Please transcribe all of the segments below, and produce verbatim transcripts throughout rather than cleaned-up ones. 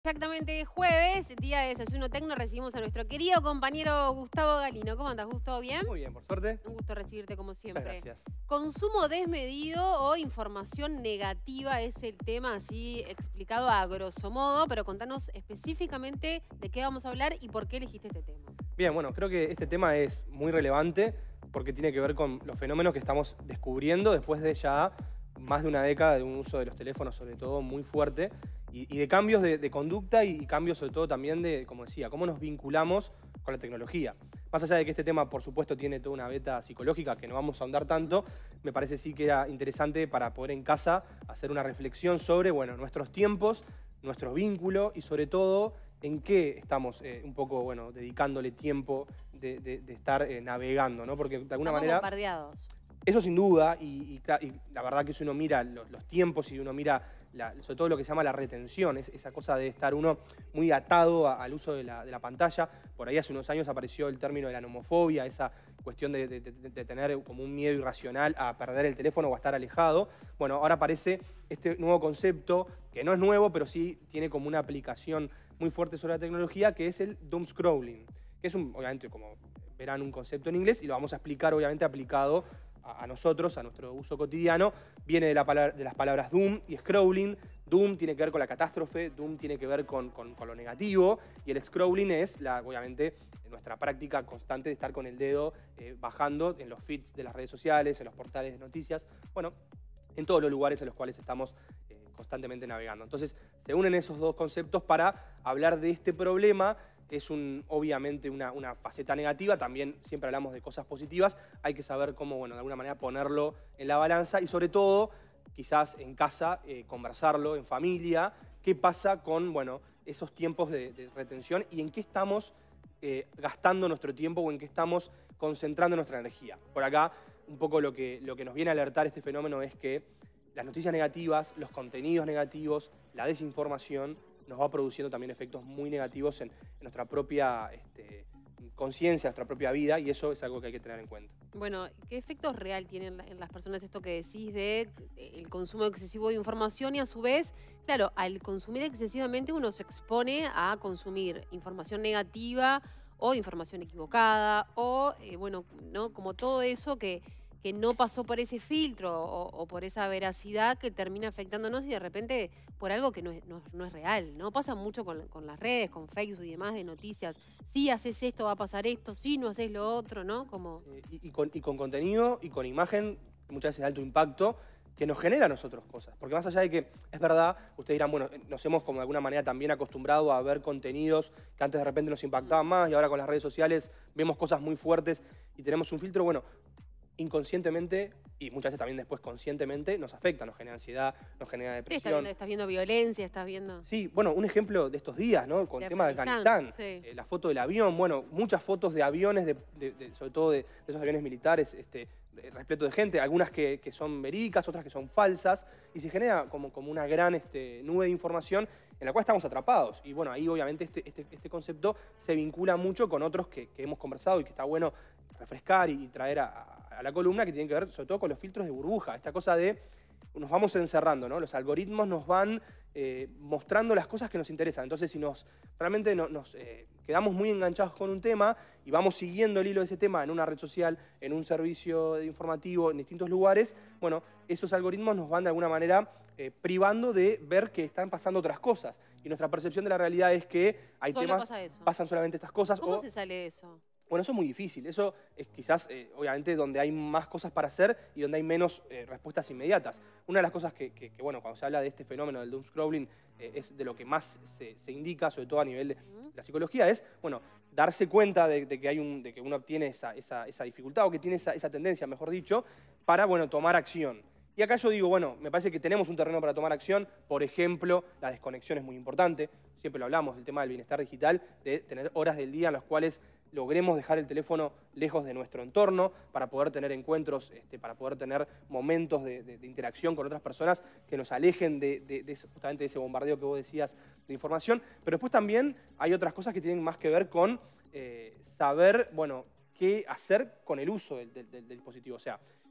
Exactamente, jueves, día de Desayuno Tecno, recibimos a nuestro querido compañero Gustavo Galino. ¿Cómo andas, Gustavo? ¿Bien? Muy bien, por suerte. Un gusto recibirte como siempre. Muchas gracias. Consumo desmedido o información negativa es el tema así explicado a grosso modo, pero contanos específicamente de qué vamos a hablar y por qué elegiste este tema. Bien, bueno, creo que este tema es muy relevante porque tiene que ver con los fenómenos que estamos descubriendo después de ya más de una década de un uso de los teléfonos, sobre todo, muy fuerte, y, y de cambios de, de conducta y, y cambios sobre todo también de, como decía, cómo nos vinculamos con la tecnología. Más allá de que este tema, por supuesto, tiene toda una beta psicológica que no vamos a ahondar tanto, me parece sí que era interesante para poder en casa hacer una reflexión sobre, bueno, nuestros tiempos, nuestros vínculos y sobre todo en qué estamos eh, un poco, bueno, dedicándole tiempo de, de, de estar eh, navegando, ¿no? Porque de alguna Estamos manera... bombardeados. Eso sin duda, y, y, y la verdad que si uno mira los, los tiempos y uno mira la, sobre todo lo que se llama la retención, es, esa cosa de estar uno muy atado a, al uso de la, de la pantalla. Por ahí hace unos años apareció el término de la nomofobia, esa cuestión de, de, de, de tener como un miedo irracional a perder el teléfono o a estar alejado. Bueno, ahora aparece este nuevo concepto, que no es nuevo, pero sí tiene como una aplicación muy fuerte sobre la tecnología, que es el doom scrolling, que es un, obviamente, como verán, un concepto en inglés y lo vamos a explicar obviamente aplicado a nosotros, a nuestro uso cotidiano. Viene de, la palabra, de las palabras doom y scrolling. Doom tiene que ver con la catástrofe, doom tiene que ver con, con, con lo negativo, y el scrolling es, la, obviamente, nuestra práctica constante de estar con el dedo eh, bajando en los feeds de las redes sociales, en los portales de noticias, bueno, en todos los lugares en los cuales estamos eh, constantemente navegando. Entonces, se unen esos dos conceptos para hablar de este problema. Es un, obviamente una, una faceta negativa, también siempre hablamos de cosas positivas, hay que saber cómo, bueno, de alguna manera ponerlo en la balanza y sobre todo, quizás en casa, eh, conversarlo en familia, qué pasa con, bueno, esos tiempos de, de retención y en qué estamos eh, gastando nuestro tiempo o en qué estamos concentrando nuestra energía. Por acá, un poco lo que, lo que nos viene a alertar este fenómeno es que las noticias negativas, los contenidos negativos, la desinformación, nos va produciendo también efectos muy negativos en, en nuestra propia este, conciencia, nuestra propia vida, y eso es algo que hay que tener en cuenta. Bueno, ¿qué efectos real tienen en las personas esto que decís de el consumo excesivo de información y a su vez, claro, al consumir excesivamente uno se expone a consumir información negativa o información equivocada o, eh, bueno, ¿no? Como todo eso que... que no pasó por ese filtro o, o por esa veracidad que termina afectándonos y de repente por algo que no es, no, no es real, ¿no? Pasa mucho con, con las redes, con Facebook y demás de noticias. Si haces esto va a pasar esto, si no haces lo otro, ¿no? Como... Eh, y, y, con, y con contenido y con imagen, muchas veces de alto impacto, que nos genera a nosotros cosas. Porque más allá de que, es verdad, ustedes dirán, bueno, nos hemos como de alguna manera también acostumbrado a ver contenidos que antes de repente nos impactaban más y ahora con las redes sociales vemos cosas muy fuertes y tenemos un filtro, bueno, inconscientemente y muchas veces también después conscientemente nos afecta, nos genera ansiedad, nos genera depresión. Estás viendo, estás viendo violencia, estás viendo... Sí, bueno, un ejemplo de estos días, ¿no? Con de el tema de Afganistán, sí. eh, la foto del avión, bueno, muchas fotos de aviones, de, de, de, sobre todo de, de esos aviones militares, este, repleto de gente, algunas que, que son verídicas, otras que son falsas, y se genera como, como una gran este, nube de información en la cual estamos atrapados. Y bueno, ahí obviamente este, este, este concepto se vincula mucho con otros que, que hemos conversado y que está bueno refrescar y, y traer a, a la columna, que tienen que ver sobre todo con los filtros de burbuja, esta cosa de nos vamos encerrando, ¿no? Los algoritmos nos van eh, mostrando las cosas que nos interesan. Entonces, si nos realmente no, nos eh, quedamos muy enganchados con un tema y vamos siguiendo el hilo de ese tema en una red social, en un servicio informativo, en distintos lugares, bueno, esos algoritmos nos van de alguna manera eh, privando de ver que están pasando otras cosas. Y nuestra percepción de la realidad es que hay Solo temas, pasa eso. pasan solamente estas cosas. ¿Cómo o, se sale de eso? Bueno, eso es muy difícil. Eso es quizás, eh, obviamente, donde hay más cosas para hacer y donde hay menos eh, respuestas inmediatas. Una de las cosas que, que, que, bueno, cuando se habla de este fenómeno del doom scrolling, eh, es de lo que más se, se indica, sobre todo a nivel de, de la psicología, es, bueno, darse cuenta de, de, que, hay un, de que uno tiene esa, esa, esa dificultad o que tiene esa, esa tendencia, mejor dicho, para, bueno, tomar acción. Y acá yo digo, bueno, me parece que tenemos un terreno para tomar acción. Por ejemplo, la desconexión es muy importante. Siempre lo hablamos, del tema del bienestar digital, de tener horas del día en las cuales logremos dejar el teléfono lejos de nuestro entorno para poder tener encuentros, este, para poder tener momentos de, de, de interacción con otras personas que nos alejen de, de, de justamente de ese bombardeo que vos decías de información. Pero después también hay otras cosas que tienen más que ver con eh, saber, bueno, qué hacer con el uso del, del, del dispositivo. O sea,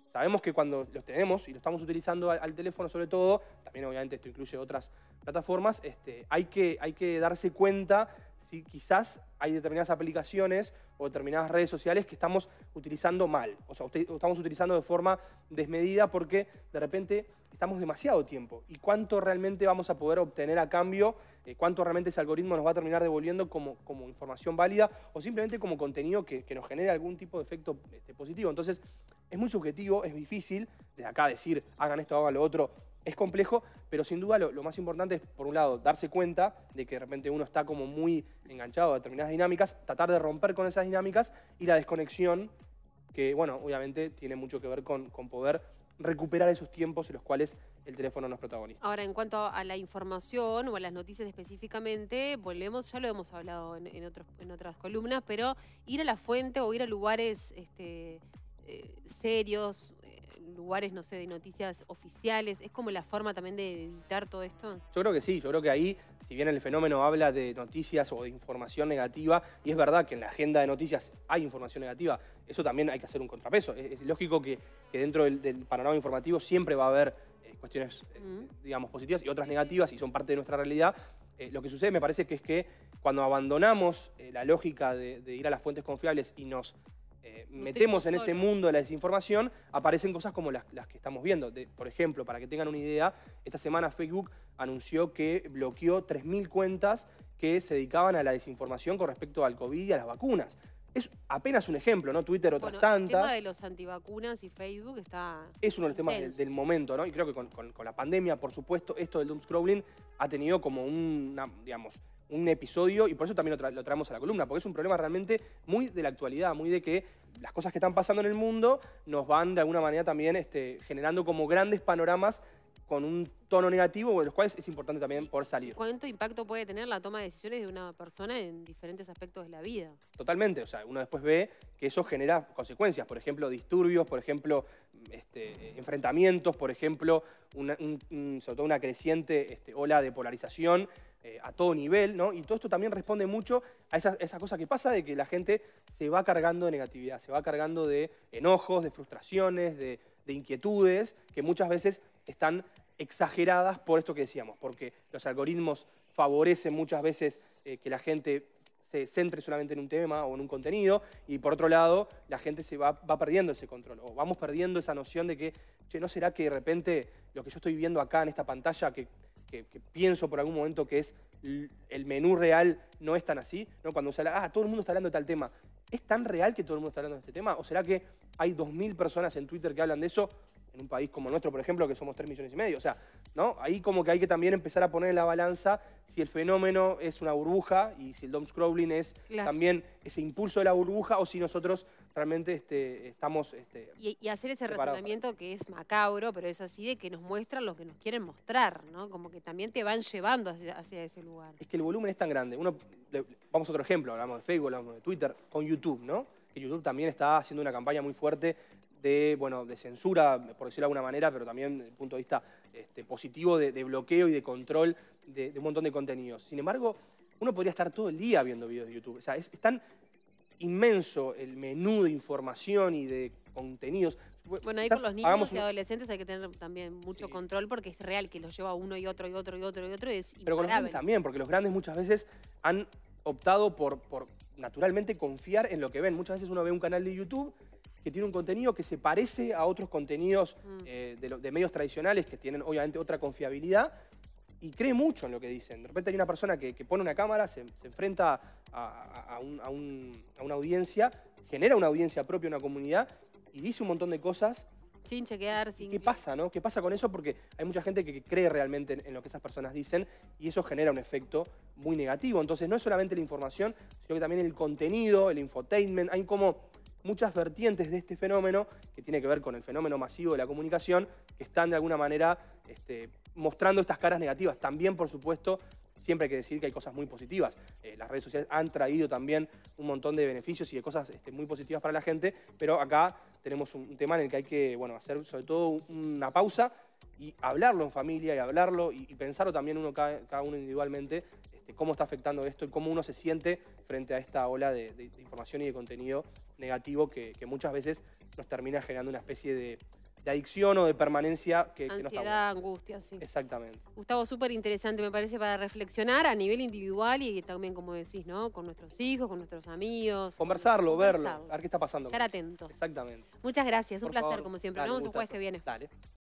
sabemos que cuando los tenemos y lo estamos utilizando al, al teléfono sobre todo, también obviamente esto incluye otras plataformas, este, hay, que, hay que darse cuenta si quizás hay determinadas aplicaciones o determinadas redes sociales que estamos utilizando mal, o sea, estamos utilizando de forma desmedida porque de repente estamos demasiado tiempo. ¿Y cuánto realmente vamos a poder obtener a cambio? Eh, ¿Cuánto realmente ese algoritmo nos va a terminar devolviendo como, como información válida o simplemente como contenido que, que nos genere algún tipo de efecto este, positivo? Entonces, es muy subjetivo, es difícil desde acá decir, hagan esto, hagan lo otro. Es complejo, pero sin duda lo, lo más importante es, por un lado, darse cuenta de que de repente uno está como muy enganchado a determinadas dinámicas, tratar de romper con esas dinámicas y la desconexión, que, bueno, obviamente tiene mucho que ver con, con poder recuperar esos tiempos en los cuales el teléfono no es protagonista. Ahora, en cuanto a la información o a las noticias específicamente, volvemos, ya lo hemos hablado en, en, otros, en otras columnas, pero ir a la fuente o ir a lugares este, eh, serios, lugares, no sé, de noticias oficiales, ¿es como la forma también de evitar todo esto? Yo creo que sí, yo creo que ahí, si bien el fenómeno habla de noticias o de información negativa, y es verdad que en la agenda de noticias hay información negativa, eso también hay que hacer un contrapeso. Es, es lógico que, que dentro del, del panorama informativo siempre va a haber eh, cuestiones, eh, mm. digamos, positivas y otras negativas, y son parte de nuestra realidad. Eh, lo que sucede me parece que es que cuando abandonamos eh, la lógica de, de ir a las fuentes confiables y nos Eh, metemos en ese mundo de la desinformación, aparecen cosas como las, las que estamos viendo. De, por ejemplo, para que tengan una idea, esta semana Facebook anunció que bloqueó tres mil cuentas que se dedicaban a la desinformación con respecto al COVID y a las vacunas. Es apenas un ejemplo, ¿no? Twitter otras bueno, tantas. El tema de los antivacunas y Facebook está... Es uno de los temas del, del momento, ¿no? Y creo que con, con, con la pandemia, por supuesto, esto del doomscrolling ha tenido como una, digamos, un episodio, y por eso también lo, tra lo traemos a la columna, porque es un problema realmente muy de la actualidad, muy de que las cosas que están pasando en el mundo nos van de alguna manera también este, generando como grandes panoramas con un tono negativo, de los cuales es importante también poder salir. ¿Cuánto impacto puede tener la toma de decisiones de una persona en diferentes aspectos de la vida? Totalmente, o sea, uno después ve que eso genera consecuencias, por ejemplo, disturbios, por ejemplo, este, enfrentamientos, por ejemplo, una, un, un, sobre todo una creciente este, ola de polarización eh, a todo nivel, ¿no? Y todo esto también responde mucho a esa, esa cosa que pasa de que la gente se va cargando de negatividad, se va cargando de enojos, de frustraciones, de, de inquietudes, que muchas veces están exageradas por esto que decíamos, porque los algoritmos favorecen muchas veces eh, que la gente se centre solamente en un tema o en un contenido, y por otro lado, la gente se va, va perdiendo ese control, o vamos perdiendo esa noción de que, che, ¿no será que de repente lo que yo estoy viendo acá en esta pantalla, que, que, que pienso por algún momento que es el menú real, no es tan así? ¿No? Cuando se habla, ah, todo el mundo está hablando de tal tema, ¿es tan real que todo el mundo está hablando de este tema? ¿O será que hay dos mil personas en Twitter que hablan de eso? En un país como nuestro, por ejemplo, que somos tres millones y medio. O sea, ¿no? Ahí como que hay que también empezar a poner en la balanza si el fenómeno es una burbuja y si el doomscrolling es claro. también ese impulso de la burbuja, o si nosotros realmente este, estamos este, y, y hacer ese razonamiento que es macabro, pero es así, de que nos muestran lo que nos quieren mostrar, ¿no? Como que también te van llevando hacia, hacia ese lugar. Es que el volumen es tan grande. Uno, vamos a otro ejemplo, hablamos de Facebook, hablamos de Twitter, con YouTube, ¿no? Que YouTube también está haciendo una campaña muy fuerte de, bueno, de censura, por decirlo de alguna manera, pero también desde el punto de vista este, positivo de, de bloqueo y de control de, de un montón de contenidos. Sin embargo, uno podría estar todo el día viendo videos de YouTube. O sea, es, es tan inmenso el menú de información y de contenidos. Bueno, ahí con los niños y adolescentes hay que tener también mucho sí. control, porque es real que los lleva uno y otro y otro y otro y otro, y es imparable. Pero con los grandes también, porque los grandes muchas veces han optado por, por naturalmente confiar en lo que ven. Muchas veces uno ve un canal de YouTube que tiene un contenido que se parece a otros contenidos mm. eh, de, lo, de medios tradicionales que tienen obviamente otra confiabilidad, y cree mucho en lo que dicen. De repente hay una persona que, que pone una cámara, se, se enfrenta a, a, a, un, a, un, a una audiencia, genera una audiencia propia, una comunidad, y dice un montón de cosas. Sin chequear, sin... ¿Qué pasa, no? ¿Qué pasa con eso? Porque hay mucha gente que cree realmente en, en lo que esas personas dicen, y eso genera un efecto muy negativo. Entonces no es solamente la información, sino que también el contenido, el infotainment. Hay como muchas vertientes de este fenómeno que tiene que ver con el fenómeno masivo de la comunicación, que están de alguna manera este, mostrando estas caras negativas. También, por supuesto, siempre hay que decir que hay cosas muy positivas. Eh, las redes sociales han traído también un montón de beneficios y de cosas este, muy positivas para la gente, pero acá tenemos un, un tema en el que hay que, bueno, hacer sobre todo una pausa y hablarlo en familia, y hablarlo y, y pensarlo también uno cada, cada uno individualmente, este, cómo está afectando esto y cómo uno se siente frente a esta ola de, de, de información y de contenido negativo que, que muchas veces nos termina generando una especie de, de adicción o de permanencia que, que no está Ansiedad, bueno. angustia, sí. Exactamente. Gustavo, súper interesante, me parece, para reflexionar a nivel individual y también, como decís, ¿no? Con nuestros hijos, con nuestros amigos. Conversarlo, verlo, Conversarlo. a ver qué está pasando. Estar atentos. Exactamente. Muchas gracias, un Por placer, favor. como siempre. Dale, Nos un vemos el jueves gustazo. que viene. Dale.